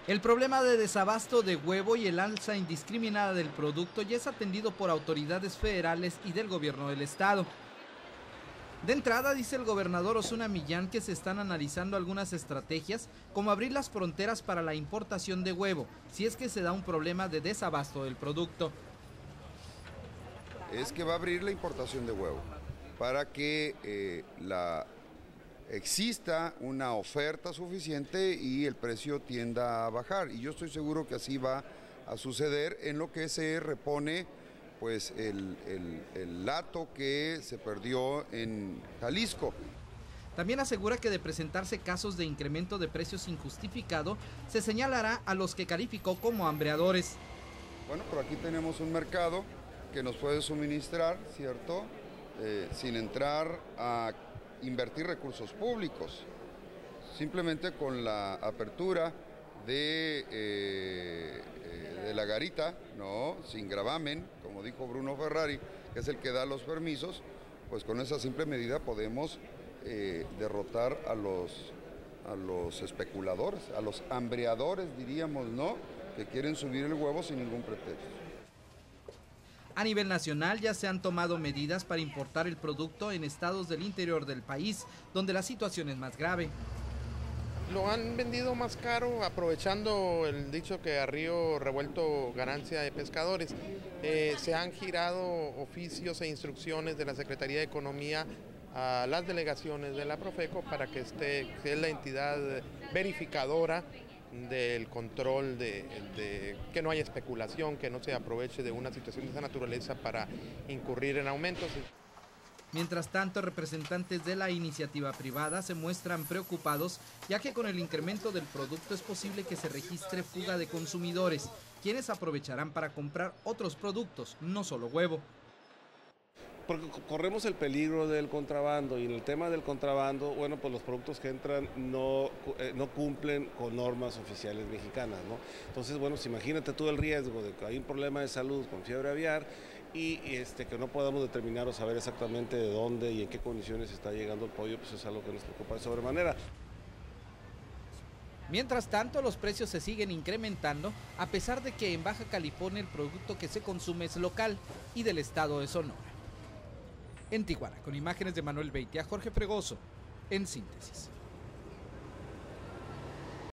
El problema de desabasto de huevo y el alza indiscriminada del producto ya es atendido por autoridades federales y del gobierno del estado. De entrada, dice el gobernador Osuna Millán que se están analizando algunas estrategias, como abrir las fronteras para la importación de huevo, si es que se da un problema de desabasto del producto. Es que va a abrir la importación de huevo para que exista una oferta suficiente y el precio tienda a bajar. Y yo estoy seguro que así va a suceder en lo que se repone pues el lato que se perdió en Jalisco. También asegura que de presentarse casos de incremento de precios injustificado, se señalará a los que calificó como hambreadores. Bueno, pero aquí tenemos un mercado que nos puede suministrar, ¿cierto? Sin entrar a invertir recursos públicos, simplemente con la apertura de la garita, ¿no? Sin gravamen, como dijo Bruno Ferrari, que es el que da los permisos, pues con esa simple medida podemos derrotar a los especuladores, a los hambreadores, diríamos, ¿no? Que quieren subir el huevo sin ningún pretexto. A nivel nacional ya se han tomado medidas para importar el producto en estados del interior del país, donde la situación es más grave. Lo han vendido más caro, aprovechando el dicho que a río revuelto ganancia de pescadores. Se han girado oficios e instrucciones de la Secretaría de Economía a las delegaciones de la Profeco para que es la entidad verificadora del control de que no haya especulación, que no se aproveche de una situación de esa naturaleza para incurrir en aumentos. Mientras tanto, representantes de la iniciativa privada se muestran preocupados, ya que con el incremento del producto es posible que se registre fuga de consumidores, quienes aprovecharán para comprar otros productos, no solo huevo. Porque corremos el peligro del contrabando, y en el tema del contrabando, bueno, pues los productos que entran no cumplen con normas oficiales mexicanas, ¿no? Entonces, bueno, pues imagínate tú el riesgo de que hay un problema de salud con fiebre aviar y que no podamos determinar o saber exactamente de dónde y en qué condiciones está llegando el pollo, pues es algo que nos preocupa de sobremanera. Mientras tanto, los precios se siguen incrementando, a pesar de que en Baja California el producto que se consume es local y del estado de Sonora. En Tijuana, con imágenes de Manuel Beitia, Jorge Fregoso, en Síntesis.